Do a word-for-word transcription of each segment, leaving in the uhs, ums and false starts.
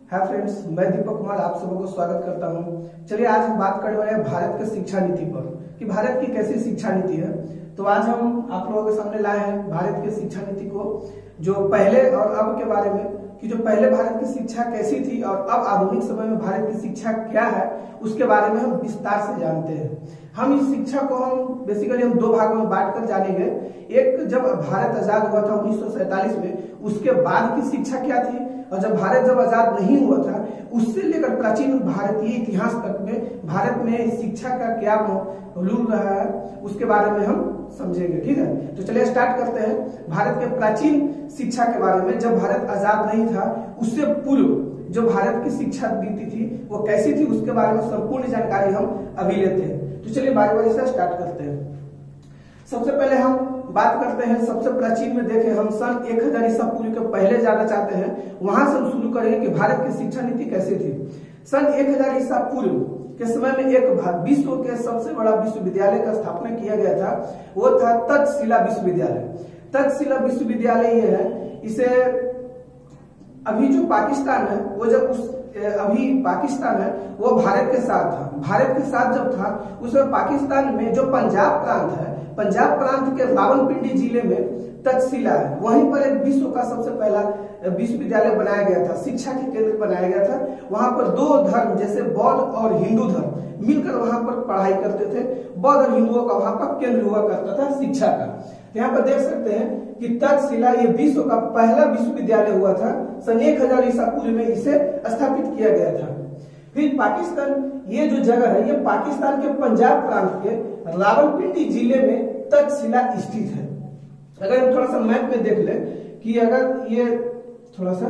Hi friends, मैं दीपक कुमार आप सबों को स्वागत करता हूं। चलिए आज हम बात करने वाले हैं भारत के शिक्षा नीति पर कि भारत की कैसी शिक्षा नीति है। तो आज हम आप लोगों के सामने लाए हैं भारत की शिक्षा नीति को, जो पहले और अब के बारे में कि जो पहले भारत की शिक्षा कैसी थी और अब आधुनिक समय में भारत की शिक्षा क्या है उसके बारे में हम विस्तार से जानते हैं। हम इस शिक्षा को हम बेसिकली हम दो भागों में बांट कर जानेंगे। एक, जब भारत आजाद हुआ था उन्नीस सौ सैंतालीस में, उसके बाद की शिक्षा क्या थी, और जब भारत जब आजाद नहीं हुआ था उससे लेकर प्राचीन भारतीय इतिहास तक में भारत में शिक्षा का क्या रूल रहा है उसके बारे में हम समझेंगे। ठीक है, तो चलिए स्टार्ट करते हैं भारत के प्राचीन शिक्षा के बारे में। जब भारत आजाद नहीं था उससे पूर्व जो भारत की शिक्षा नीति थी वो कैसी थी उसके बारे में संपूर्ण जानकारी हम अभी लेते हैं। तो चलिए बारी बारी से स्टार्ट करते हैं। सबसे पहले हम बात करते हैं सबसे प्राचीन में देखें, हम सन एक हजार ईसा पूर्व के पहले जाना चाहते हैं, वहां से हम शुरू करेंगे कि भारत की शिक्षा नीति कैसी थी। सन एक हजार ईसा पूर्व के समय में एक विश्व के सबसे बड़ा विश्वविद्यालय का स्थापना किया गया था, वो था तक्षशिला विश्वविद्यालय। तक्षशिला विश्वविद्यालय ये है, इसे अभी जो पाकिस्तान है वो जब उस अभी पाकिस्तान है वो भारत के साथ था। भारत के साथ जब था उसमें पाकिस्तान में जो पंजाब प्रांत है, पंजाब प्रांत के रावलपिंडी जिले में तक्षशिला है, वहीं पर एक विश्व का सबसे पहला विश्वविद्यालय बनाया गया था, शिक्षा के केंद्र बनाया गया था। वहां पर दो धर्म जैसे बौद्ध और हिंदू धर्म मिलकर वहां पर पढ़ाई करते थे। बौद्ध और हिंदुओं का वहां पर केंद्र हुआ करता था शिक्षा का। यहाँ पर देख सकते हैं कि तक्षशिला ये विश्व का पहला विश्वविद्यालय हुआ था। सन एक हजार ईसा पूर्व में इसे स्थापित किया गया था। फिर पाकिस्तान, ये जो जगह है ये पाकिस्तान के पंजाब प्रांत के रावलपिंडी जिले में तक्षशिला स्थित है। अगर हम थोड़ा सा मैप में देख ले कि अगर ये थोड़ा सा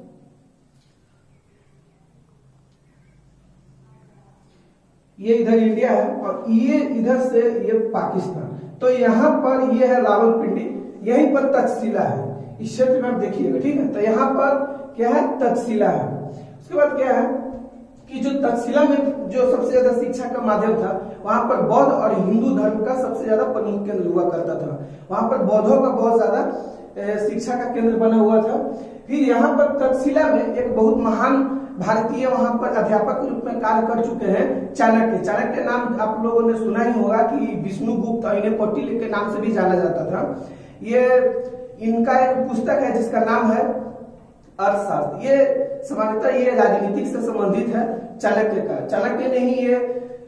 ये इधर इंडिया है और ये इधर से ये पाकिस्तान, तो यहाँ पर ये है रावलपिंडी, यहीं पर तक्षशिला है। इस क्षेत्र में आप देखिएगा, ठीक है। तो यहाँ पर क्या है, तक्षशिला है। उसके बाद क्या है कि जो तक्षशिला में जो सबसे ज्यादा शिक्षा का माध्यम था, वहां पर बौद्ध और हिंदू धर्म का सबसे ज्यादा प्रमुख केंद्र हुआ करता था। वहां पर बौद्धों का बहुत ज्यादा शिक्षा का केंद्र बना हुआ था। फिर यहाँ पर तक्षशिला में एक बहुत महान भारतीय वहां पर अध्यापक के रूप में कार्य कर चुके हैं, चाणक्य। चाणक्य नाम आप लोगों ने सुना ही होगा कि विष्णुगुप्त और इन्हें कौटिल्य के नाम से भी जाना जाता था। ये इनका एक पुस्तक है जिसका नाम है अर्थशास्त्र। ये सामान्यतः ये राजनीतिक से संबंधित है चाणक्य का। चाणक्य ने ही ये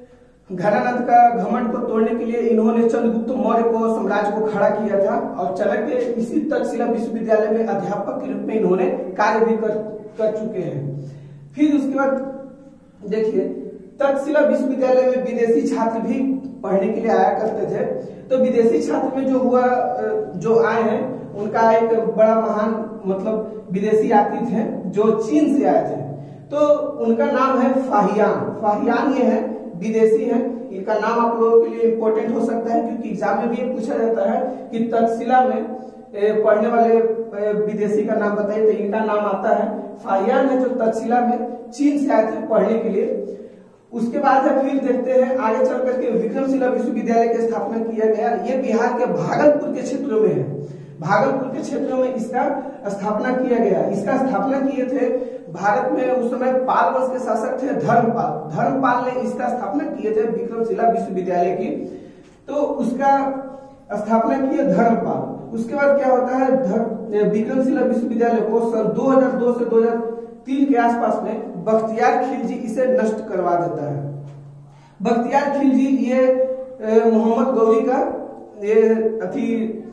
घनानंद का घमंड को तोड़ने के लिए इन्होंने चंद्रगुप्त मौर्य को साम्राज्य को खड़ा किया था, और चाणक्य इसी तक्षशिला विश्वविद्यालय में अध्यापक के रूप में इन्होंने कार्य भी कर, कर चुके हैं। फिर उसके बाद देखिए तक्षशिला विश्वविद्यालय में विदेशी छात्र भी पढ़ने के लिए आया करते थे। तो विदेशी छात्र में जो हुआ जो आए हैं उनका एक बड़ा महान मतलब विदेशी आती थे जो चीन से आए थे, तो उनका नाम है फाहियान। फाहियान ये है, विदेशी है। इनका नाम आप लोगों के लिए इंपॉर्टेंट हो सकता है क्योंकि एग्जाम में भी ये पूछा जाता है कि तक्षशिला में पढ़ने वाले विदेशी का नाम बताइए, तो इनका नाम आता है फाहियान है, जो तक्षशिला में चीन से आए थे पढ़ने के लिए। उसके बाद फिर देखते हैं आगे चल करके विक्रमशिला विश्वविद्यालय की स्थापना किया गया। ये बिहार के भागलपुर के क्षेत्रों में है, भागलपुर के क्षेत्रों में इसका स्थापना किया गया। इसका स्थापना किए थे भारत में उस समय पाल वंश के शासक थे धर्मपाल। धर्मपाल ने इसका स्थापना किए थे विक्रमशिला विश्वविद्यालय की, तो उसका स्थापना किए धर्मपाल। उसके बाद क्या होता है, विक्रमशिला विश्वविद्यालय को सन दो हजार दो से दो हजार तीन के आसपास में बख्तियार खिलजी इसे नष्ट करवा देता है। बख्तियार खिलजी ये मोहम्मद गौरी का ये अति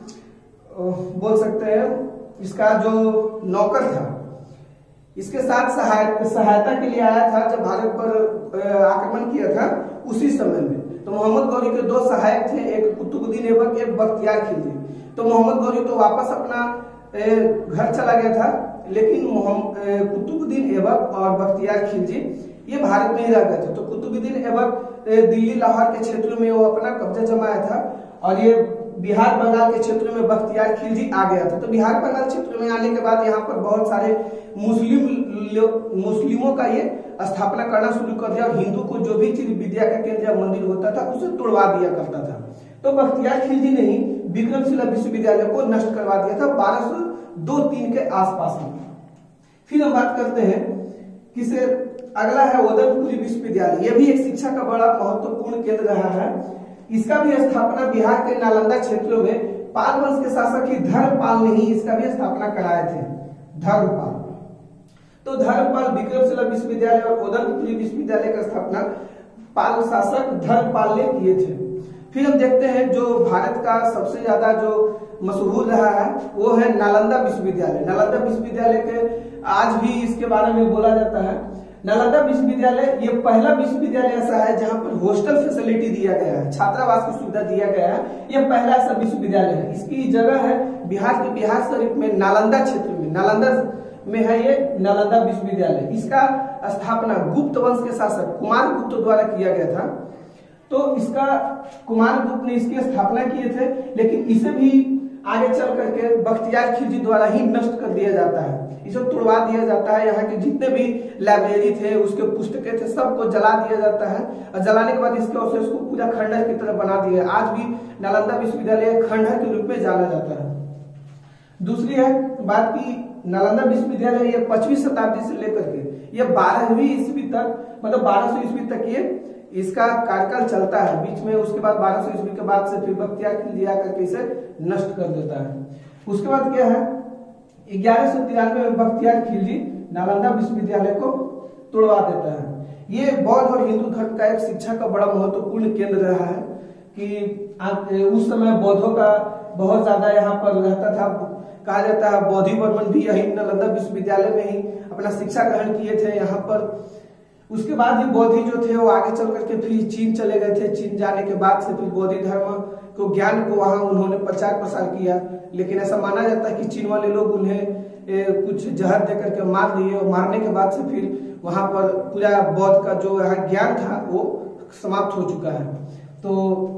बोल सकते हैं इसका जो नौकर था, इसके साथ सहाय सहायता के लिए आया था जब भारत पर आक्रमण किया था उसी समय में। तो मोहम्मद गौरी के दो सहायक थे, एक कुतुबुद्दीन ऐबक, एक बख्तियार खिलजी। तो मोहम्मद गौरी तो वापस अपना घर चला गया था, लेकिन कुतुबुद्दीन ऐबक और बख्तियार खिलजी ये भारत में ही रह गए थे। तो कुतुबुद्दीन ऐबक दिल्ली लाहौर के क्षेत्र में वो अपना कब्जा जमाया था, और ये बिहार बंगाल के क्षेत्र में बख्तियार खिलजी आ गया था। तो बिहार बंगाल क्षेत्र में आने के बाद यहाँ पर बहुत सारे मुस्लिम मुस्लिमों का ये स्थापना करना शुरू कर दिया, और हिंदू को जो भी चीज विद्या का केंद्र मंदिर होता था उसे तोड़वा दिया करता था। तो बख्तियार खिलजी ने ही विक्रमशिला विश्वविद्यालय को नष्ट करवा दिया था बारह सौ दो तीन के आसपास में। फिर हम बात करते हैं किसे अगला है ओदनपुरी विश्वविद्यालय। यह भी एक शिक्षा का बड़ा महत्वपूर्ण केंद्र रहा है। इसका भी स्थापना बिहार के नालंदा क्षेत्रों में पाल वंश के शासक ही धर्मपाल ने ही इसका भी स्थापना कराए थे। धर्मपाल तो धर्मपाल विक्रमशिला विश्वविद्यालय और ओदनपुरी विश्वविद्यालय का स्थापना पाल शासक धर्मपाल ने किए थे। फिर हम देखते हैं जो भारत का सबसे ज्यादा जो मशहूर रहा है वो है नालंदा विश्वविद्यालय। नालंदा विश्वविद्यालय के आज भी इसके बारे में बोला जाता है। नालंदा विश्वविद्यालय ये पहला विश्वविद्यालय ऐसा है जहां पर हॉस्टल फैसिलिटी दिया गया है, छात्रावास की सुविधा दिया गया है। यह पहला ऐसा विश्वविद्यालय है। इसकी जगह है बिहार के बिहार शरीफ में नालंदा क्षेत्र में, नालंदा में है ये नालंदा विश्वविद्यालय। इसका स्थापना गुप्त वंश के शासक कुमार गुप्त द्वारा किया गया था। तो इसका कुमार गुप्त ने इसकी स्थापना किए थे, लेकिन इसे भी आगे चल करके बख्तियार खिलजी द्वारा ही नष्ट कर दिया जाता है। इसे तोड़वा दिया जाता है। यहाँ के जितने भी लाइब्रेरी थे, उसके पुस्तकें थे, सबको जला दिया जाता है और जलाने के बाद इसके अवशेष को पूरा खंडहर की तरह बना दिया है। आज भी नालंदा विश्वविद्यालय खंडहर के रूप में जाना जाता है। दूसरी है बात की नालंदा विश्वविद्यालय ये पच्चीसवीं शताब्दी से लेकर के ये बारहवीं ईस्वी तक, मतलब बारह सौ ईस्वी तक ये इसका कार्यकाल चलता है। बीच में उसके बाद बारह सौ ईस्वी के बाद से फिर बख्तियार खिलजी आकर के इसे नष्ट कर देता है। उसके बाद क्या है, ग्यारह सौ तिरानवे में बख्तियार खिलजी नालंदा विश्वविद्यालय को तोड़वा देता है। ये बौद्ध और हिंदू धर्म का एक शिक्षा का बड़ा महत्वपूर्ण केंद्र रहा है कि उस समय बौद्धों का बहुत ज्यादा यहाँ पर रहता था। कहा जाता है बौद्धि वर्मन भी यही नालंदा विश्वविद्यालय में ही अपना शिक्षा ग्रहण किए थे यहाँ पर। उसके बाद ही बौद्धि जो थे वो आगे चल करके फिर चीन चले गए थे। चीन जाने के बाद से फिर बौद्धि धर्म को ज्ञान को वहां उन्होंने प्रचार प्रसार किया। लेकिन ऐसा माना जाता है कि चीन वाले लोग उन्हें ए, कुछ जहर दे करके मार दिए और मारने के बाद से फिर वहां पर पूरा बौद्ध का जो यहाँ ज्ञान था वो समाप्त हो चुका है। तो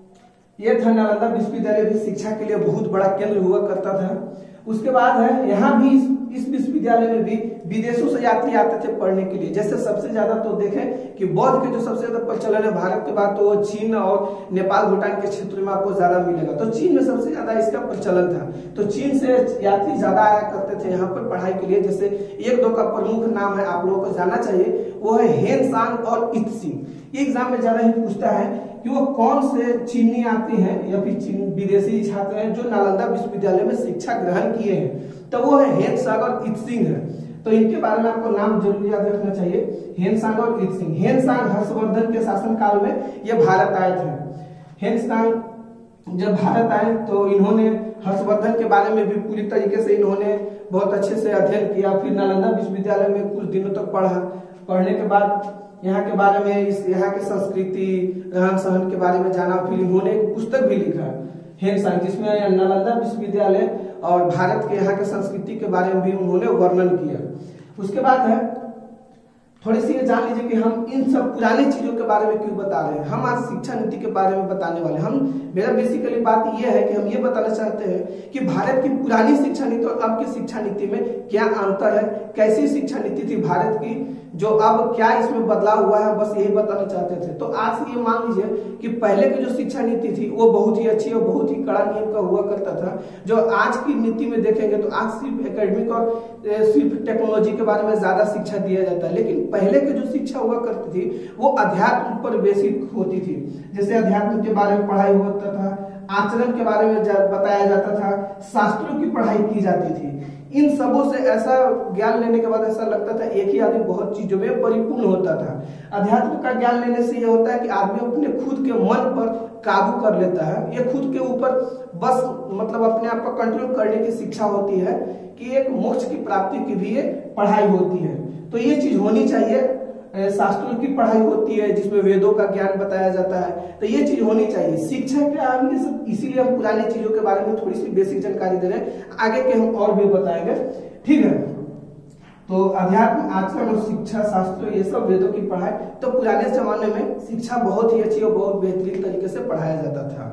ये था नालंदा विश्वविद्यालय भी शिक्षा के लिए बहुत बड़ा केंद्र हुआ करता था। उसके बाद है यहाँ भी इस, इस विश्वविद्यालय में भी विदेशों से यात्री आते थे पढ़ने के लिए। जैसे सबसे ज्यादा तो देखें कि बौद्ध के जो सबसे ज्यादा प्रचलन है भारत के बाद तो चीन और नेपाल भूटान के क्षेत्र में आपको ज्यादा मिलेगा। तो चीन में सबसे ज्यादा इसका प्रचलन था। तो चीन से यात्री ज्यादा आया करते थे यहाँ पर पढ़ाई के लिए। जैसे एक दो का प्रमुख नाम है आप लोगों को जानना चाहिए, वो है हेन सांग और इत्सिंग। ये एग्जाम में ज्यादा ही पूछता है कि वो कौन से चीनी आते हैं या फिर चीन विदेशी छात्र हैं जो नालंदा विश्वविद्यालय में शिक्षा ग्रहण किए हैं। तो वो है हेन सांग और इत्सिंग है। तो इनके बारे में आपको नाम जरूर याद रखना चाहिए, हेन सांग और इत्सिंग। हेन सांग हर्षवर्धन के शासन काल में ये भारत आए थे। हेन सांग जब भारत आए तो इन्होंने हर्षवर्धन के बारे में भी पूरी तरीके से इन्होंने बहुत अच्छे से अध्ययन किया। फिर नालंदा विश्वविद्यालय में कुछ दिनों तक पढ़ा। पढ़ने के बाद यहाँ के बारे में, इस यहाँ के संस्कृति रहन सहन के बारे में जाना। फिर इन्होंने एक पुस्तक भी लिखा हेन सांग, जिसमें नालंदा विश्वविद्यालय और भारत के यहाँ के संस्कृति के बारे में भी उन्होंने वर्णन किया। उसके बाद है थोड़ी सी ये जान लीजिए कि हम इन सब पुरानी चीजों के बारे में क्यों बता रहे हैं। हम आज शिक्षा नीति के बारे में बताने वाले। हम मेरा बेसिकली बात यह है कि हम ये बताना चाहते हैं कि भारत की पुरानी शिक्षा नीति और अब की शिक्षा नीति में क्या अंतर है, कैसी शिक्षा नीति थी भारत की, जो अब क्या इसमें बदलाव हुआ है, बस यही बताना चाहते थे। तो आज ये मान लीजिए कि पहले की जो शिक्षा नीति थी वो बहुत ही अच्छी और बहुत ही कड़ा नियम का हुआ करता था। जो आज की नीति में देखेंगे तो आज सिर्फ एकेडमिक और सिर्फ टेक्नोलॉजी के बारे में ज्यादा शिक्षा दिया जाता है। लेकिन पहले की जो शिक्षा हुआ करती थी वो अध्यात्म पर बेसिक होती थी। जैसे अध्यात्म के बारे में पढ़ाई होता था, आचरण के बारे में बताया जाता था, शास्त्रों की पढ़ाई की जाती थी। इन सबों से ऐसा ज्ञान लेने के बाद ऐसा लगता था एक ही आदमी बहुत चीजों में परिपूर्ण होता था। अध्यात्म का ज्ञान लेने से यह होता है कि आदमी अपने खुद के मन पर काबू कर लेता है। ये खुद के ऊपर बस मतलब अपने आप को कंट्रोल करने की शिक्षा होती है कि एक मोक्ष की प्राप्ति की भी ये पढ़ाई होती है। तो ये चीज होनी चाहिए। शास्त्रों की पढ़ाई होती है जिसमें वेदों का ज्ञान बताया जाता है। तो ये चीज होनी चाहिए। शिक्षा क्या हम ये सब इसीलिए हम पुरानी चीजों के बारे में थोड़ी सी बेसिक जानकारी दे रहे हैं, आगे के हम और भी बताएंगे। ठीक है, तो अध्यात्म, आचरण और शिक्षा शास्त्र ये सब वेदों की पढ़ाई। तो पुराने जमाने में शिक्षा बहुत ही अच्छी और बहुत बेहतरीन तरीके से पढ़ाया जाता था।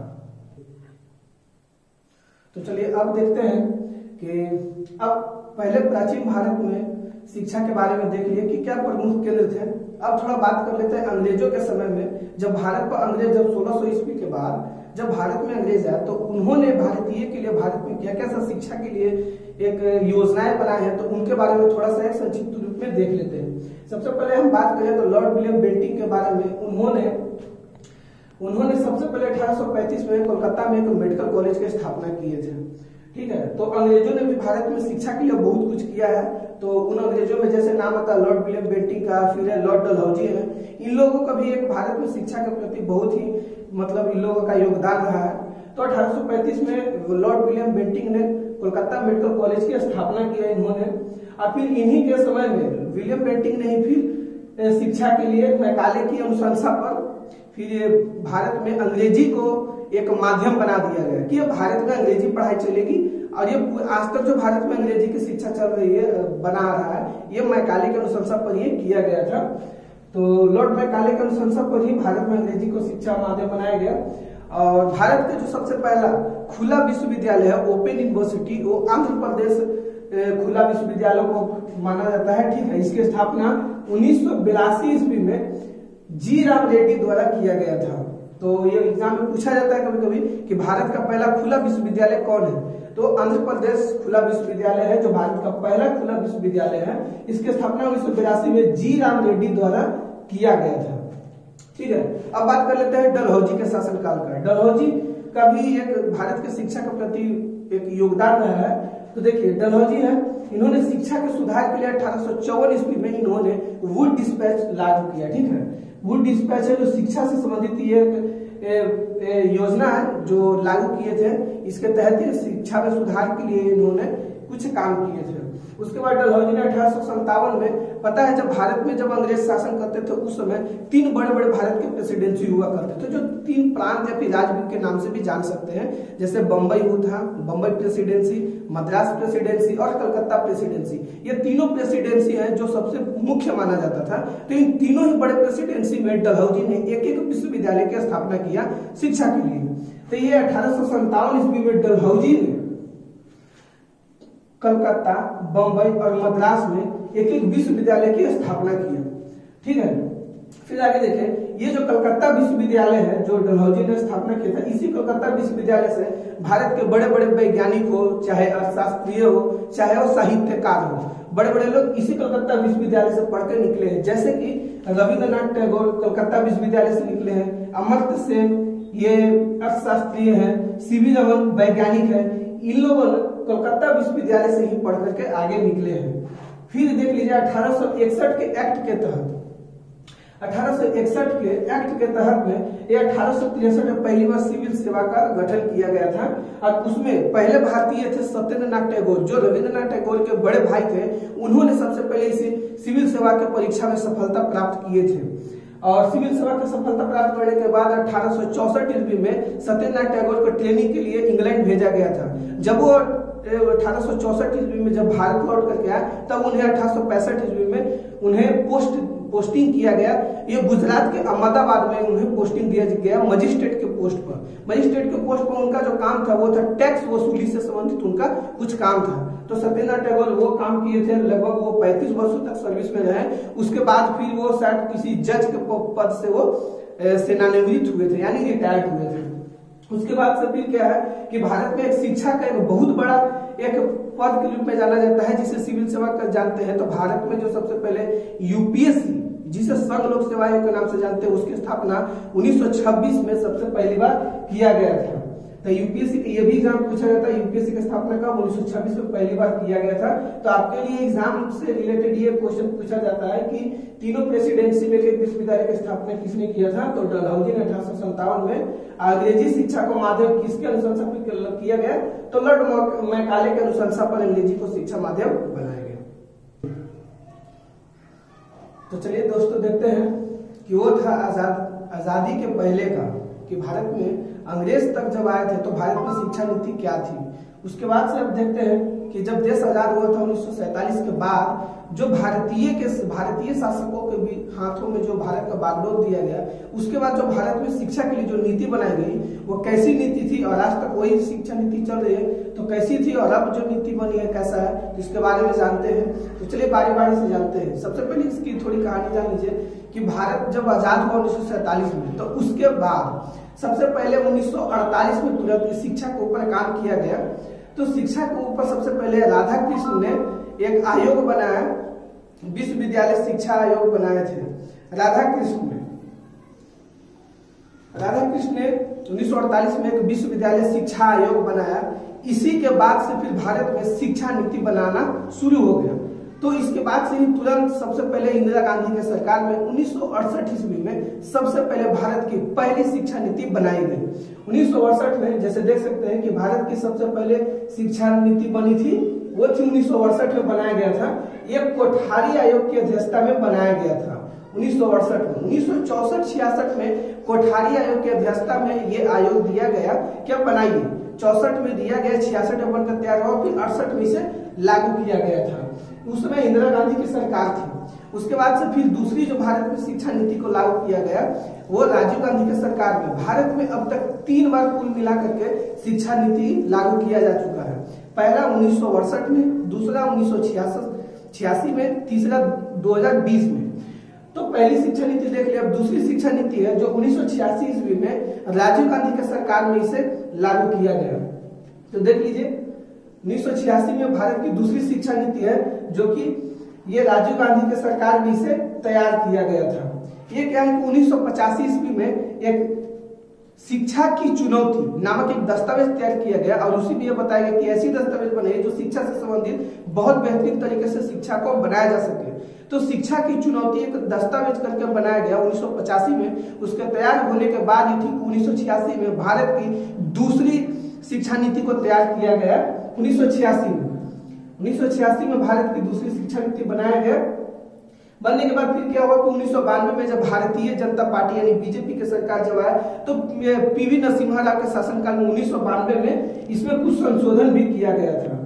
तो चलिए अब देखते हैं कि अब पहले प्राचीन भारत में शिक्षा के बारे में देख लिए कि क्या प्रमुख केंद्र थे। अब थोड़ा बात कर लेते हैं अंग्रेजों के समय में। जब भारत पर अंग्रेज जब सोलह सौ ईस्वी के बाद जब भारत में अंग्रेज आए तो उन्होंने भारतीय के लिए भारत में क्या क्या सा शिक्षा के लिए एक योजनाएं बनाए हैं, तो उनके बारे में थोड़ा सा एक संक्षिप्त रूप में देख लेते हैं। सबसे पहले हम बात करें तो लॉर्ड विलियम बेंटिंक के बारे में। उन्होंने उन्होंने सबसे पहले अठारह सौ पैंतीस में कोलकाता में एक मेडिकल कॉलेज की स्थापना किए थे। ठीक है, तो अंग्रेजों ने भी भारत में शिक्षा के लिए बहुत कुछ किया है। तो उन अंग्रेजों में जैसे नाम आता है लॉर्ड विलियम बेंटिंक का, फिर है लॉर्ड डलहौजी है। इन लोगों का भी एक भारत में शिक्षा के प्रति बहुत ही मतलब इन लोगों का योगदान रहा है। तो अठारह सौ पैंतीस में लॉर्ड विलियम बेंटिंक ने कोलकाता मेडिकल कॉलेज की स्थापना किया इन्होंने। और फिर इन्हीं के समय में विलियम बेंटिक ने ही फिर शिक्षा के लिए मैकाले की अनुशंसा पर फिर ये भारत में अंग्रेजी को एक माध्यम बना दिया गया कि भारत में अंग्रेजी पढ़ाई चलेगी। और ये आज तक जो भारत में अंग्रेजी की शिक्षा चल रही है, बना रहा है, ये मैकाले की अनुशंसा पर ही किया गया था। तो लॉर्ड मैकाले की अनुशंसा पर ही भारत में अंग्रेजी को शिक्षा माध्यम बनाया गया। और भारत का जो सबसे पहला खुला विश्वविद्यालय है, ओपन यूनिवर्सिटी, वो आंध्र प्रदेश खुला विश्वविद्यालय को माना जाता है। ठीक है, इसकी स्थापना उन्नीस सौ बिरासी ईस्वी में जी राम रेड्डी द्वारा किया गया था। तो ये एग्जाम में पूछा जाता है कभी कभी कि भारत का पहला खुला विश्वविद्यालय कौन है, तो आंध्र प्रदेश खुला विश्वविद्यालय है जो भारत का पहला खुला विश्वविद्यालय है। इसकी स्थापना उन्नीस सौ बिरासी में जी राम रेड्डी द्वारा किया गया था। ठीक है, अब बात कर लेते हैं डलहौजी के शासनकाल का। डलहौजी का भी एक भारत के शिक्षा के प्रति एक योगदान रहा है। तो देखिए डलहौजी है, इन्होंने शिक्षा के सुधार के लिए अठारह सौ चौवन ईस्वी में इन्होंने वुड डिस्पैच लागू किया। ठीक है, वुड डिस्पैच है जो शिक्षा से संबंधित ये योजना है जो लागू किए थे। इसके तहत शिक्षा में सुधार के लिए इन्होंने कुछ काम किए थे। उसके बाद डलहौजी ने अठारह सौ संतावन में, पता है जब भारत में जब अंग्रेज शासन करते थे उस समय तीन बड़े बड़े भारत के प्रेसिडेंसी हुआ करते थे, जो तीन प्रांत या फिर राज्य के नाम से भी जान सकते हैं। जैसे बंबई था, बंबई प्रेसिडेंसी, मद्रास प्रेसिडेंसी और कलकत्ता प्रेसिडेंसी। ये तीनों प्रेसिडेंसी है जो सबसे मुख्य माना जाता था। तो इन तीनों ही बड़े प्रेसिडेंसी में डलहौजी ने एक एक विश्वविद्यालय की स्थापना किया शिक्षा के लिए। तो ये अठारह सौ संतावन ईस्वी में डलहौजी ने कलकत्ता, बंबई और मद्रास में एक एक विश्वविद्यालय की स्थापना की। ठीक है, फिर आगे देखें, ये जो कलकत्ता विश्वविद्यालय है जो डलहौजी ने स्थापना किया था, इसी कलकत्ता विश्वविद्यालय से भारत के बड़े बड़े वैज्ञानिक हो, चाहे अर्थशास्त्रीय हो, चाहे वो साहित्यकार हो, बड़े बड़े लोग इसी कलकत्ता विश्वविद्यालय से पढ़कर निकले हैं। जैसे कि रविंद्रनाथ टैगोर कलकत्ता विश्वविद्यालय से निकले हैं, अमर्त्य सेन ये अर्थशास्त्रीय है, सीवी रमन वैज्ञानिक है। इन लोगों ने कोलकाता विश्वविद्यालय से ही पढ़ करके आगे निकले हैं। फिर देख लीजिए अठारह सौ इकसठ के एक्ट के तहत अठारह सौ इकसठ के एक्ट के तहत में ये अठारह सौ तिरसठ में पहली बार सिविल सेवा का गठन किया गया था। और उसमें पहले भारतीय थे सत्येंद्रनाथ टैगोर, जो रविंद्रनाथ टैगोर के बड़े भाई थे। उन्होंने सबसे पहले इसे सिविल सेवा के परीक्षा में सफलता प्राप्त किए थे। और सिविल सेवा की सफलता प्राप्त करने के बाद अठारह सौ चौसठ ईस्वी में सत्येंद्रनाथ टैगोर को ट्रेनिंग के लिए इंग्लैंड भेजा गया था। जब वो अठारह सौ चौसठ ईस्वी में जब भारत लौट करके आया, तब उन्हें अठारह सौ पैंसठ ईस्वी में उन्हें पोस्ट पोस्टिंग किया गया। ये गुजरात के अहमदाबाद में उन्हें पोस्टिंग दिया गया मजिस्ट्रेट के पोस्ट पर। मजिस्ट्रेट के पोस्ट पर उनका जो काम था वो था टैक्स वसूली से संबंधित उनका कुछ काम था। तो सत्येंद्रनाथ टैगोर वो काम किए थे, लगभग वो पैंतीस वर्षों तक सर्विस में रहे। उसके बाद फिर वो शायद किसी जज के पद से वो सेवानिवृत्त हुए थे, यानी रिटायर्ड हुए थे। उसके बाद से फिर क्या है कि भारत में एक शिक्षा का एक बहुत बड़ा एक पद के रूप में जाना जाता है, जिसे सिविल सेवा कर जानते हैं। तो भारत में जो सबसे पहले यूपीएससी, जिसे संघ लोक सेवा आयोग के नाम से जानते हैं, उसकी स्थापना उन्नीस सौ छब्बीस में सबसे पहली बार किया गया था। तो यूपीएससी के ये भी एग्जाम पूछा जाता है, यूपीएससी की स्थापना कब उन्नीस सौ छब्बीस में पहली बार किया गया था। तो आपके लिए एग्जाम से रिलेटेड ये क्वेश्चन पूछा जाता है कि तीनों प्रेसिडेंसी में एक विश्वविद्यालय की स्थापना किसने किया था। तो डलहौजी ने अठारह सौ संतावन में। अंग्रेजी शिक्षा को माध्यम किसके अनुशंसा पर किया गया, तो लॉर्ड मैकाले के अनुशंसा पर अंग्रेजी को शिक्षा माध्यम बनाया गया। तो चलिए दोस्तों देखते हैं कि वो था आजाद आजादी के पहले का, कि भारत में अंग्रेज तक जब आए थे तो भारत में शिक्षा नीति क्या थी। उसके बाद से अब देखते हैं कि जब देश आजाद हुआ था उन्नीस सौ सैंतालीस के बाद, जो भारतीय के भारतीय शासकों के भी हाथों में जो भारत का बागडोर दिया गया, उसके बाद जो भारत में शिक्षा के लिए जो नीति बनाई गई वो कैसी नीति थी, और आज तक वही शिक्षा नीति चल रही है तो कैसी थी, और अब जो नीति बनी है कैसा है, तो इसके बारे में जानते हैं। तो चलिए बारी बारी से जानते हैं। सबसे पहले इसकी थोड़ी कहानी जान लीजिए कि भारत जब आजाद हुआ उन्नीस सौ सैंतालीस में, तो उसके बाद सबसे पहले उन्नीस सौ अड़तालीस में तुरंत शिक्षा के ऊपर काम किया गया। तो शिक्षा के ऊपर सबसे पहले राधा कृष्ण ने एक आयोग बनाया, विश्वविद्यालय शिक्षा आयोग बनाए थे राधा कृष्ण ने। राधा कृष्ण ने उन्नीस सौ अड़तालीस में एक विश्वविद्यालय शिक्षा आयोग बनाया। इसी के बाद से फिर भारत में शिक्षा नीति बनाना शुरू हो गया। तो इसके बाद से ही तुरंत सबसे पहले इंदिरा गांधी के सरकार में उन्नीस सौ अड़सठ ईस्वी में सबसे पहले भारत की पहली शिक्षा नीति बनाई गई। उन्नीस सौ अड़सठ में जैसे देख सकते हैं कि भारत की सबसे पहले शिक्षा नीति बनी थी, वो थी उन्नीस सौ अड़सठ में बनाया गया था। ये कोठारी आयोग की अध्यक्षता में बनाया गया था उन्नीस सौ अड़सठ में। उन्नीस सौ चौसठ छियासठ में कोठारी आयोग की अध्यक्षता में ये आयोग दिया गया, क्या बनाइए, चौसठ में दिया गया, छियासठ में बनकर तैयार हुआ, फिर अड़सठ में इसे लागू किया गया था। उस समय इंदिरा गांधी की सरकार थी। उसके बाद से फिर दूसरी जो भारत में शिक्षा नीति को लागू किया गया वो राजीव गांधी की सरकार में। भारत में अब तक तीन बार कुल मिला करके शिक्षा नीति लागू किया जा चुका है। पहला उन्नीस सौ अड़सठ में, दूसरा उन्नीस सौ छियासठ छियासी में, तीसरा दो हजार बीस में। तो पहली शिक्षा नीति देख लिया। अब दूसरी शिक्षा नीति है जो उन्नीस सौ छियासी ईस्वी में राजीव गांधी के सरकार में इसे लागू किया गया। तो देख लीजिए उन्नीस सौ छियासी में भारत की दूसरी शिक्षा नीति है जो कि ये राजीव गांधी के सरकार में इसे तैयार किया गया था। ये क्या है कि उन्नीस सौ पचासी ईस्वी में एक शिक्षा की चुनौती नामक एक दस्तावेज तैयार किया गया और उसी में यह बताया गया कि ऐसी दस्तावेज बने जो शिक्षा से संबंधित बहुत बेहतरीन तरीके से शिक्षा को बनाया जा सके। तो शिक्षा की चुनौती एक दस्तावेज करके बनाया गया उन्नीस सौ पचासी में। उसके तैयार होने के बाद ही ठीक उन्नीस सौ छियासी में भारत की दूसरी शिक्षा नीति को तैयार किया गया। उन्नीस सौ छियासी में उन्नीस सौ छियासी में भारत की दूसरी शिक्षा नीति बनाया गया। बनने के बाद फिर क्या हुआ कि उन्नीस सौ बानवे में जब भारतीय जनता पार्टी यानी बीजेपी की सरकार जब आया तो पीवी नरसिम्हा राव के शासनकाल में उन्नीस सौ बानवे में इसमें कुछ संशोधन भी किया गया था।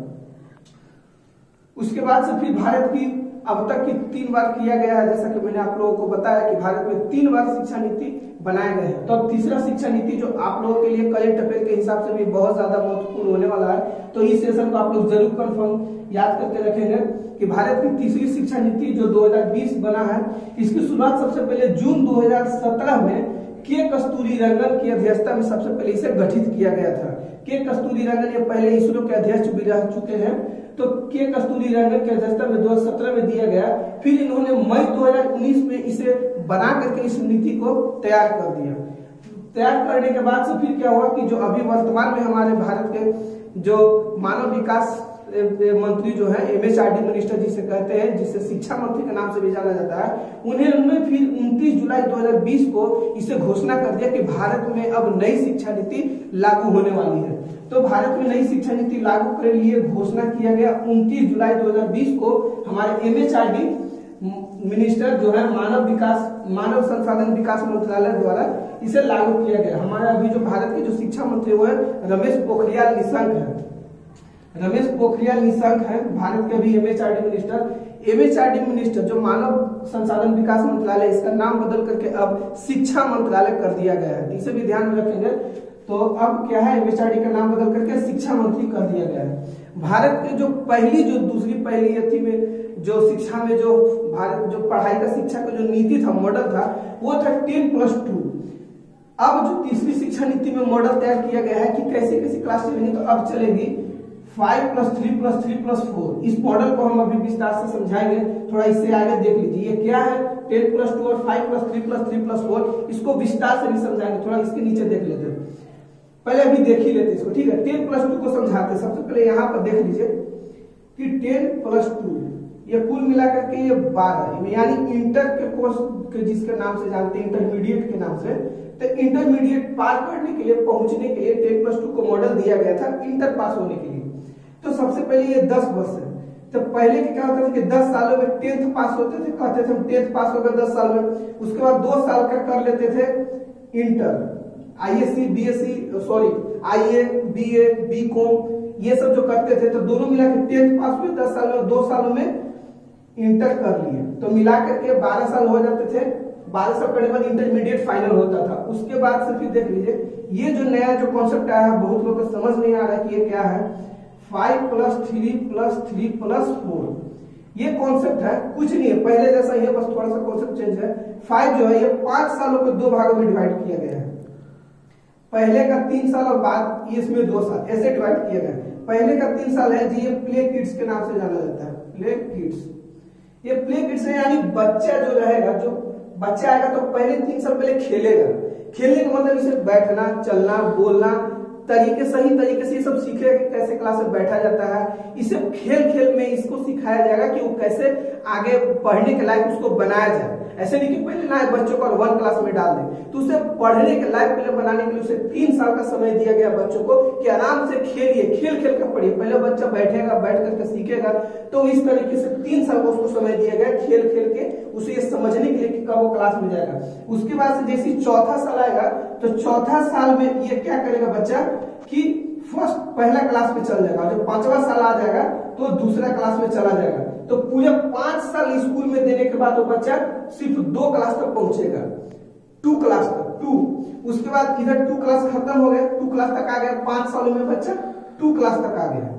उसके बाद से फिर भारत की अब तक की तीन बार किया गया है, जैसा कि मैंने आप लोगों को बताया कि भारत में तीन बार शिक्षा नीति बनाए गए हैं। तो अब तीसरा शिक्षा नीति जो आप लोगों के लिए करंट अफेयर के हिसाब से भी बहुत ज्यादा महत्वपूर्ण होने वाला है, तो इस सेशन को आप लोग जरूर कंफर्म याद करके रखेंगे कि भारत की तीसरी शिक्षा नीति जो दो हजार बीस बना है, इसकी शुरुआत सबसे पहले जून दो हजार सत्रह में के कस्तूरी रंगन की अध्यक्षता में सबसे पहले इसे गठित किया गया था। के कस्तूरी रंगन ये पहले इसरो के अध्यक्ष भी रह चुके हैं। तो के कस्तूरी रंगन की अध्यक्षता में दो हजार सत्रह में दिया गया। फिर इन्होंने मई दो हजार उन्नीस में इसे बना करके इस नीति को तैयार कर दिया। तैयार करने के बाद से फिर क्या हुआ कि जो अभी वर्तमान में हमारे भारत के जो मानव विकास मंत्री जो है M H R D minister जिसे कहते हैं, जिसे शिक्षा मंत्री के नाम से भी जाना जाता है, उन्हें उन्होंने फिर उनतीस जुलाई दो हजार बीस को इसे घोषणा कर दिया कि भारत में अब नई शिक्षा नीति लागू होने वाली है। तो भारत में नई शिक्षा नीति लागू करने के लिए घोषणा किया गया उनतीस जुलाई दो हजार बीस को हमारे M H R D minister जो है मानव विकास मानव संसाधन विकास मंत्रालय द्वारा इसे लागू किया गया। हमारा अभी जो भारत के जो शिक्षा मंत्री वो है रमेश पोखरियाल निशंक है। रमेश पोखरियाल निशंक है भारत के अभी M H R D minister. M H R D minister जो मानव संसाधन विकास मंत्रालय, इसका नाम बदल करके अब शिक्षा मंत्रालय कर दिया गया है। इसे भी ध्यान में रखेंगे। तो अब क्या है, एम एच आर डी का नाम बदल करके शिक्षा मंत्री कर दिया गया है। भारत के जो पहली जो दूसरी पहली थी में जो शिक्षा में जो भारत जो पढ़ाई का शिक्षा का जो नीति था, मॉडल था, वो था टेन प्लस टू। अब जो तीसरी शिक्षा नीति में मॉडल तैयार किया गया है कि कैसे कैसे क्लास चलेगी, तो अब चलेगी five plus three plus three plus four. इस मॉडल को हम अभी विस्तार से समझाएंगे, थोड़ा इससे आगे देख लीजिए। ये क्या है, टेन प्लस टू और five plus three plus three plus four. इसको विस्तार से नहीं समझाएंगे, थोड़ा इसके नीचे देख लेते हैं। पहले अभी देख ही लेते इसको, ठीक है। टेन प्लस टू को समझाते हैं। सबसे पहले यहाँ पर देख लीजिए कि टेन प्लस टू ये कुल मिलाकर के ये बारह, यानी इंटर के कोर्स के जिसके नाम से जानते हैं, इंटरमीडिएट के नाम से। तो इंटरमीडिएट पार करने के लिए, पहुंचने के लिए टेन प्लस टू को मॉडल दिया गया था इंटर पास होने के लिए। तो सबसे पहले ये दस वर्ष है। तो पहले के क्या होता था कि दस सालों में टेंथ पास होते थे, कहते थे हम टेंथ पास हो गए दस साल में। उसके बाद दो साल का कर लेते थे inter, I S C B S C sorry I A B A B Com, ये सब जो करते थे। तो दोनों मिला के टेंथ पास हुए दस साल में, दो सालों में इंटर कर लिए। तो मिला करके बारह साल हो जाते थे। बारह साल करने के बाद इंटरमीडिएट फाइनल होता था। उसके बाद से फिर देख लीजिए ये जो नया जो कॉन्सेप्ट आया है, बहुत लोग को समझ नहीं आ रहा है कि ये क्या है। Five plus three plus three plus four ये कॉन्सेप्ट है, कुछ नहीं है पहले जैसा ही है, बस थोड़ा सा कॉन्सेप्ट चेंज है। फाइव जो है ये पांच सालों को दो भागों में डिवाइड किया गया है। पहले का तीन साल और बाद इसमें दो साल, ऐसे डिवाइड किया गया। पहले का तीन साल है जी, ये प्ले किड्स के नाम से जाना जाता है, प्ले किड्स। ये प्ले किड्स है यानी बच्चा जो रहेगा, जो बच्चा आएगा तो पहले तीन साल पहले खेलेगा। खेलने का मतलब इसे बैठना, चलना, बोलना, तरीके सही तरीके से ये सब सीखेगा कि कैसे क्लास में बैठा जाता है। इसे खेल खेल में इसको सिखाया जाएगा कि वो कैसे आगे पढ़ने के लायक उसको बनाया जाए। ऐसे नहीं कि पहले ना बच्चों को वन क्लास में डाल दें, तो उसे पढ़ने के लायक पहले बनाने के लिए उसे तीन साल का समय दिया गया बच्चों को कि आराम से खेलिए, खेल खेल कर पढ़िए। पहले बच्चा बैठेगा, बैठ करके सीखेगा, तो इस तरीके से तीन साल का उसको समय दिया गया खेल खेल के उसे ये समझने के लिए कि कब वो क्लास में जाएगा। उसके बाद से जैसे चौथा साल आएगा तो चौथा साल में ये क्या करेगा बच्चा कि फर्स्ट पहला क्लास में चल जाएगा। जब पांचवा साल आ जाएगा तो दूसरा क्लास में चला जाएगा। तो पूरे पांच साल स्कूल में देने के बाद वो बच्चा सिर्फ दो क्लास तक पहुंचेगा, टू क्लास तक, टू। उसके बाद इधर टू क्लास खत्म हो गया, टू क्लास तक आ गया, पांच सालों में बच्चा टू क्लास तक आ गया,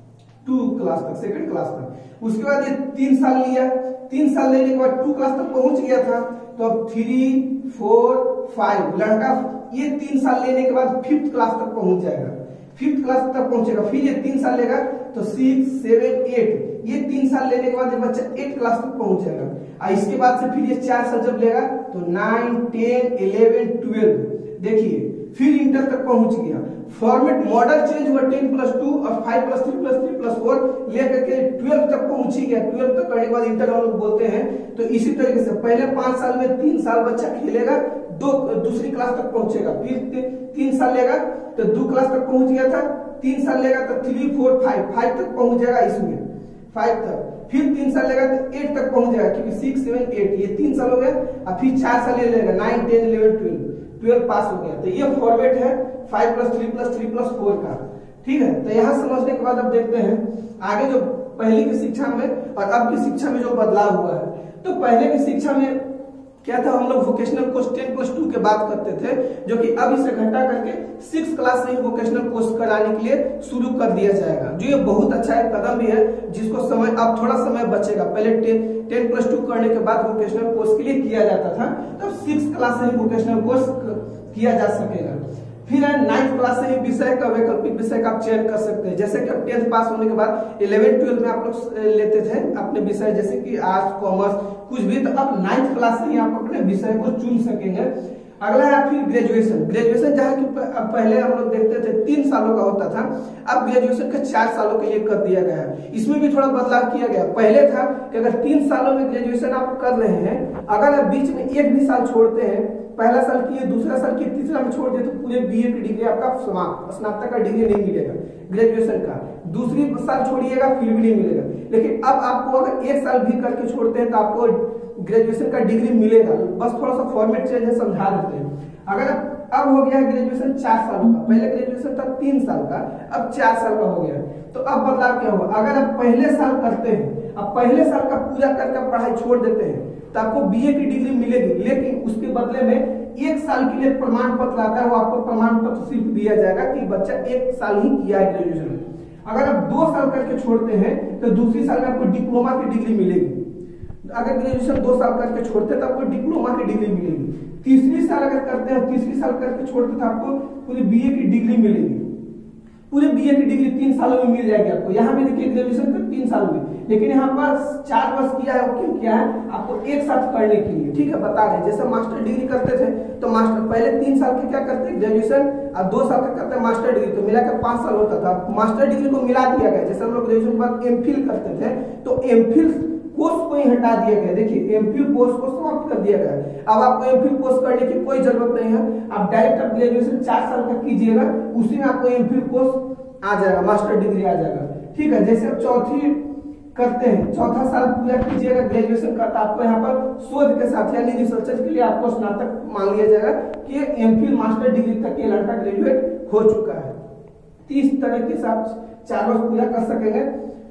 टू क्लास तक, सेकंड क्लास तक। उसके बाद ये तीन साल लिया, तीन साल लेने के बाद टू क्लास तक पहुंच गया था, तो अब थ्री फोर फाइव लड़का ये तीन साल लेने के बाद फिफ्थ क्लास तक पहुंच जाएगा, फिफ्थ क्लास तक पहुंचेगा। फिर ये तीन साल लेगा तो सिक्स सेवन एट, ये तीन साल लेने के बाद ये बच्चा एट क्लास तक पहुंच जाएगा। और इसके बाद से फिर ये चार साल जब लेगा तो नाइन टेन इलेवन ट्वेल्व, देखिए फिर इंटर तक पहुंच गया। फॉर्मेट मॉडल चेंज हुआ, टेन प्लस टू और five plus three plus three plus four लेकर के ट्वेल्व तक पहुंच ही गया। ट्वेल्व तक करने के बाद इंटर हम लोग बोलते हैं। तो इसी तरीके से पहले पांच साल में तीन साल बच्चा खेलेगा, दो दूसरी क्लास तक पहुंचेगा, फिर तीन साल लेगा तो दो क्लास तक पहुंच गया था, तीन साल लेगा तो थ्री फोर फाइव, फाइव तक पहुंच जाएगा इसमें, फाइव तक। फिर तीन साल लेगा तो एट तक पहुंच जाएगा, क्योंकि सिक्स सेवन एट ये तीन साल हो गया। और फिर चार साल ले लेगा, nine ten eleven twelve, twelve पास हो गया। तो ये फॉर्मेट है five plus three plus three plus four का, ठीक है। तो यहाँ समझने के बाद अब देखते हैं आगे जो पहले की शिक्षा में और अब की शिक्षा में जो बदलाव हुआ है। तो पहले की शिक्षा में क्या था, हम लोग vocational course ten plus two के बात करते थे, जो कि अब इसे घटा करके सिक्स क्लास से ही वोकेशनल कोर्स कराने के लिए शुरू कर दिया जाएगा, जो ये बहुत अच्छा एक कदम भी है, जिसको समय अब थोड़ा समय बचेगा। पहले टेन प्लस टू करने के बाद वोकेशनल कोर्स के लिए किया जाता था, तो अब सिक्स क्लास से ही वोकेशनल कोर्स किया जा सकेगा। फिर है नाइन्थ क्लास से ही विषय का वैकल्पिक विषय का आप चयन कर सकते हैं। जैसे कि अब टेंथ पास होने के बाद इलेवन ट्वेल्व में आप लोग लेते थे अपने विषय, जैसे कि आर्ट्स कॉमर्स कुछ भी, तो अब नाइन्थ क्लास से ही आप अपने विषय को चुन सकेंगे। अगला है फिर ग्रेजुएशन। ग्रेजुएशन जहाँ की पहले हम लोग देखते थे तीन सालों का होता था, अब ग्रेजुएशन का चार सालों के लिए कर दिया गया है। इसमें भी थोड़ा बदलाव किया गया। पहले था कि अगर तीन सालों में ग्रेजुएशन आप कर रहे हैं, अगर आप बीच में एक भी साल छोड़ते हैं, पहला साल किए, दूसरा साल किए, तीसरा में छोड़ दिए, तो पूरे बीए की डिग्री आपका समाप्त, स्नातक का डिग्री नहीं मिलेगा ग्रेजुएशन का। दूसरी साल छोड़िएगा फिर भी नहीं मिलेगा। लेकिन अब आपको अगर एक साल भी करके छोड़ते हैं तो आपको ग्रेजुएशन का डिग्री मिलेगा। बस थोड़ा सा फॉर्मेट चेंज है, समझा देते हैं। अगर अब हो गया है ग्रेजुएशन चार साल का, पहले ग्रेजुएशन था तीन साल का, अब चार साल का हो गया। तो अब बदलाव क्या हुआ, अगर आप पहले साल करते हैं, अब पहले साल का पूरा करके पढ़ाई छोड़ देते हैं, तो आपको बीए की डिग्री मिलेगी, लेकिन उसके बदले में एक साल के लिए प्रमाण पत्र आता है, वो आपको प्रमाण पत्र सिर्फ दिया जाएगा कि बच्चा एक साल ही किया है ग्रेजुएशन। अगर आप दो साल करके छोड़ते हैं तो दूसरी साल में आपको डिप्लोमा की डिग्री मिलेगी। अगर ग्रेजुएशन दो साल करके छोड़ते हैं तो आपको डिप्लोमा की डिग्री मिलेगी। तीसरी साल अगर करते हैं, तीसरी साल करके छोड़ते तो आपको पूरी बीए की डिग्री मिलेगी। पूरे बीए की डिग्री तीन सालों में मिल जाएगी आपको। यहाँ पे देखिए ग्रेजुएशन तक तीन साल में, लेकिन यहाँ पर चार वर्ष किया है। वो क्यों किया है, आपको एक साथ करने के लिए, ठीक है, बता रहे हैं। जैसे मास्टर डिग्री करते थे तो मास्टर पहले तीन साल के क्या करते हैं ग्रेजुएशन, और दो साल का करते हैं मास्टर डिग्री, तो मिलाकर पांच साल होता था। मास्टर डिग्री को मिला दिया गया। जैसे हम लोग ग्रेजुएशन के बाद एम फिल करते थे, तो एम फिल कोर्स को ही हटा दिया गया। देखिए एमफिल कोर्स को समाप्त कर दिया गया। अब आपको एमफिल कोर्स करने की कोई जरूरत नहीं है। आप डायरेक्ट आप ग्रेजुएशन चार साल का कीजिएगा, उसी में आपको एमफिल कोर्स आ जाएगा, मास्टर डिग्री आ जाएगा, ठीक है। जैसे आप चौथी करते हैं, चौथा साल पूरा कीजिएगा ग्रेजुएशन का, तो आपको यहाँ पर शोध के साथ यानी रिसर्च के लिए आपको स्नातक मान लिया जाएगा कि एमफिल मास्टर डिग्री तक ये लड़का ग्रेजुएट हो चुका है। तीस तरीके से आप चार वर्ष पूरा कर सकेंगे।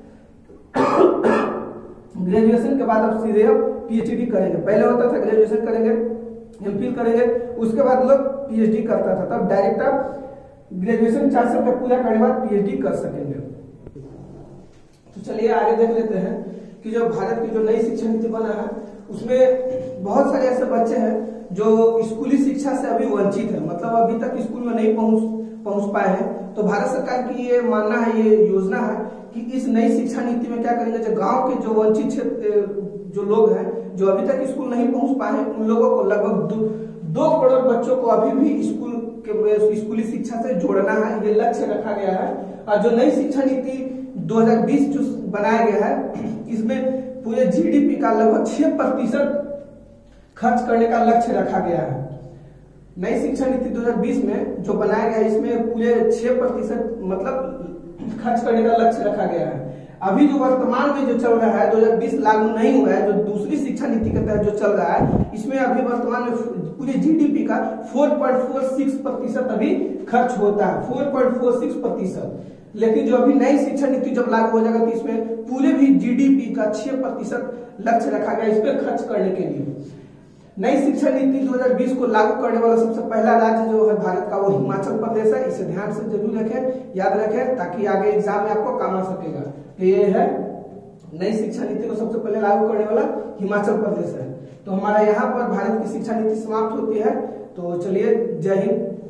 ग्रेजुएशन के बाद आप सीधे पीएचडी करेंगे। पहले होता था ग्रेजुएशन करेंगे, एमफिल करेंगे, उसके बाद लोग पीएचडी करता था, तब डायरेक्ट आप ग्रेजुएशन चार साल का पूरा करने के बाद पीएचडी कर सकेंगे। तो चलिए आगे देख लेते हैं कि जो भारत की जो नई शिक्षा नीति बना है, उसमें बहुत सारे ऐसे बच्चे हैं जो स्कूली शिक्षा से अभी वंचित है, मतलब अभी तक स्कूल में नहीं पहुंच पहुंच पाए हैं। तो भारत सरकार की ये मानना है, ये योजना है कि इस नई शिक्षा नीति में क्या करेंगे, जो गांव के जो वंचित क्षेत्र जो लोग हैं, जो अभी तक स्कूल नहीं पहुंच पाए हैं, उन लोगों को लगभग दो, दो करोड़ बच्चों को अभी भी स्कूल के स्कूली शिक्षा से जोड़ना है, ये लक्ष्य रखा गया है। और जो नई शिक्षा नीति दो हज़ार बीस जो बनाया गया है, इसमें पूरे जीडीपी का लगभग छह प्रतिशत खर्च करने का लक्ष्य रखा गया है। नई शिक्षा नीति दो हज़ार बीस में जो बनाया गया है, इसमें पूरे छह प्रतिशत मतलब खर्च करने का लक्ष्य रखा गया है। अभी जो वर्तमान में जो चल रहा है, दो हज़ार बीस लागू नहीं हुआ है, जो दूसरी शिक्षा नीति के तहत जो चल रहा है, इसमें अभी वर्तमान में पूरे जीडीपी का चार पॉइंट चार छह प्रतिशत अभी खर्च होता है, चार पॉइंट चार छह प्रतिशत। लेकिन जो अभी नई शिक्षा नीति जब लागू हो जाएगा तो इसमें पूरे भी जीडीपी का छह प्रतिशत लक्ष्य रखा गया इस पर खर्च करने के लिए। नई शिक्षा नीति दो हज़ार बीस को लागू करने वाला सबसे पहला राज्य जो है भारत का, वो हिमाचल प्रदेश है। इसे ध्यान से जरूर रखें, याद रखें, ताकि आगे एग्जाम में आपको काम आ सकेगा। ये है नई शिक्षा नीति को सबसे पहले लागू करने वाला हिमाचल प्रदेश है। तो हमारा यहाँ पर भारत की शिक्षा नीति समाप्त होती है। तो चलिए, जय हिंद।